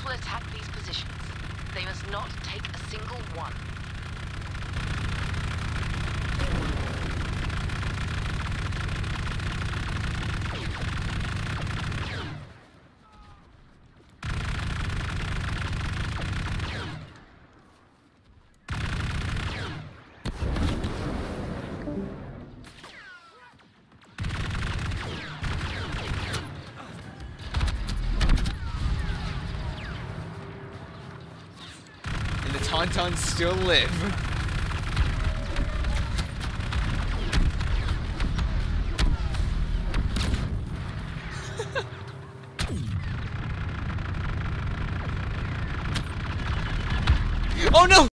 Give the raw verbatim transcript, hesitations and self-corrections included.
will attack these positions. They must not take a single one. And the Tauntauns still live. Oh no!